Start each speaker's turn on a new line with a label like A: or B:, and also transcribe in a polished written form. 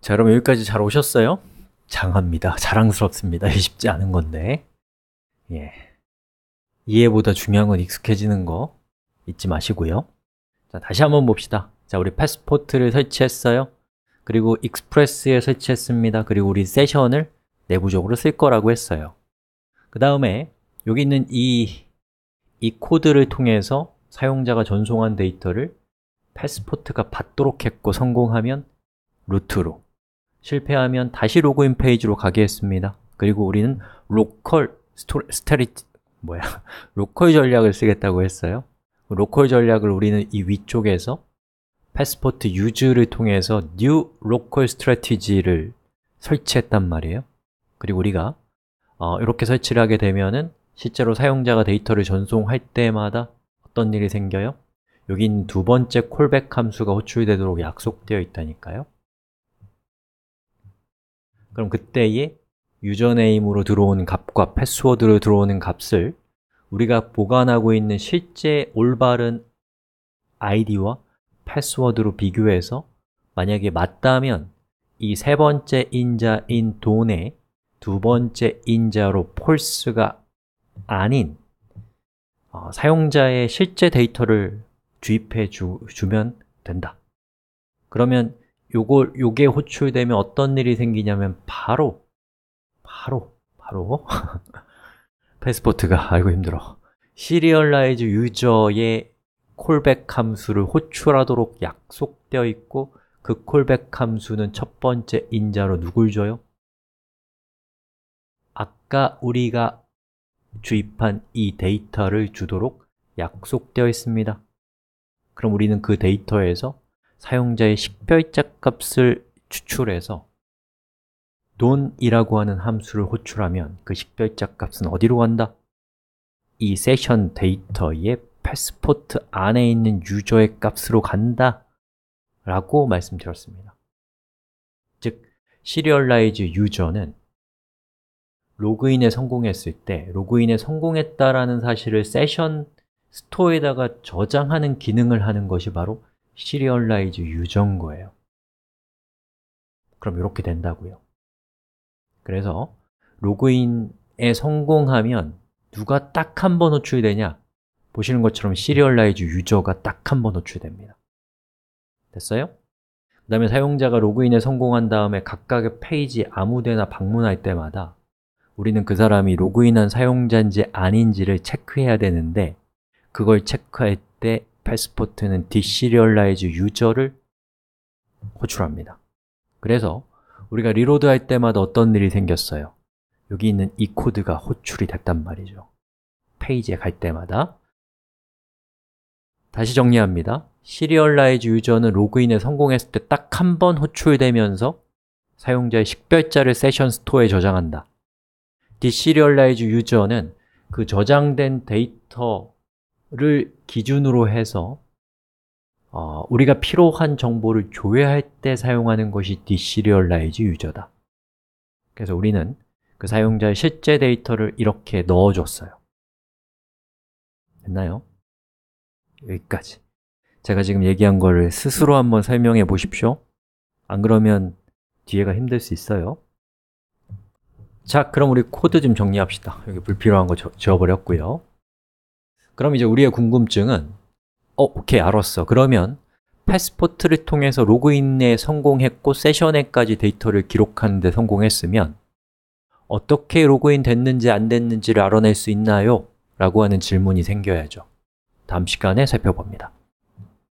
A: 자, 여러분 여기까지 잘 오셨어요? 장합니다. 자랑스럽습니다. 쉽지 않은 건데. 예. 이해보다 중요한 건 익숙해지는 거 잊지 마시고요. 자, 다시 한번 봅시다. 자, 우리 패스포트를 설치했어요. 그리고 익스프레스에 설치했습니다. 그리고 우리 세션을 내부적으로 쓸 거라고 했어요. 그 다음에 여기 있는 이 코드를 통해서 사용자가 전송한 데이터를 패스포트가 받도록 했고 생성하면 루트로, 실패하면 다시 로그인 페이지로 가게 했습니다. 그리고 우리는 로컬 로컬 전략을 쓰겠다고 했어요. 로컬 전략을 우리는 이 위쪽에서 패스포트 유즈를 통해서 new local strategy를 설치했단 말이에요. 그리고 우리가 이렇게 설치를 하게 되면은 실제로 사용자가 데이터를 전송할 때마다 어떤 일이 생겨요? 여기 있는 두 번째 콜백 함수가 호출되도록 약속되어 있다니까요. 그럼 그때의 유저네임으로 들어오는 값과 패스워드로 들어오는 값을 우리가 보관하고 있는 실제 올바른 아이디와 패스워드로 비교해서 만약에 맞다면 이 세 번째 인자인 돈의 두 번째 인자로 false가 아닌 사용자의 실제 데이터를 주입해 주면 된다. 그러면 요게 호출되면 어떤 일이 생기냐면 바로 패스포트가, 아이고 힘들어, 시리얼라이즈 유저의 콜백 함수를 호출하도록 약속되어 있고 그 콜백 함수는 첫 번째 인자로 누굴 줘요? 아까 우리가 주입한 이 데이터를 주도록 약속되어 있습니다. 그럼 우리는 그 데이터에서 사용자의 식별자 값을 추출해서 don이라고 하는 함수를 호출하면 그 식별자 값은 어디로 간다? 이 세션 데이터의 패스포트 안에 있는 유저의 값으로 간다 라고 말씀드렸습니다. 즉, 시리얼라이즈 유저는 로그인에 성공했을 때 로그인에 성공했다라는 사실을 세션 스토어에다가 저장하는 기능을 하는 것이 바로 시리얼라이즈 유저인 거예요. 그럼 이렇게 된다고요. 그래서 로그인에 성공하면 누가 딱 한 번 호출되냐? 보시는 것처럼 시리얼라이즈 유저가 딱 한 번 호출됩니다. 됐어요? 그 다음에 사용자가 로그인에 성공한 다음에 각각의 페이지 아무데나 방문할 때마다 우리는 그 사람이 로그인한 사용자인지 아닌지를 체크해야 되는데 그걸 체크할 때 패스포트는 디시리얼라이즈 유저를 호출합니다. 그래서 우리가 리로드 할 때마다 어떤 일이 생겼어요? 여기 있는 이 코드가 호출이 됐단 말이죠. 페이지에 갈 때마다. 다시 정리합니다. 시리얼라이즈 유저는 로그인에 성공했을 때 딱 한 번 호출되면서 사용자의 식별자를 세션 스토어에 저장한다. 디시리얼라이즈 유저는 그 저장된 데이터를 기준으로 해서 우리가 필요한 정보를 조회할 때 사용하는 것이 디시리얼라이즈 유저다. 그래서 우리는 그 사용자의 실제 데이터를 이렇게 넣어줬어요. 됐나요? 여기까지. 제가 지금 얘기한 거를 스스로 한번 설명해 보십시오. 안 그러면 뒤에가 힘들 수 있어요. 자, 그럼 우리 코드 좀 정리합시다. 여기 불필요한 거 지워버렸고요. 그럼 이제 우리의 궁금증은 오케이, 알았어. 그러면 패스포트를 통해서 로그인에 성공했고 세션에까지 데이터를 기록하는 데 성공했으면 어떻게 로그인 됐는지 안 됐는지를 알아낼 수 있나요? 라고 하는 질문이 생겨야죠. 다음 시간에 살펴봅니다.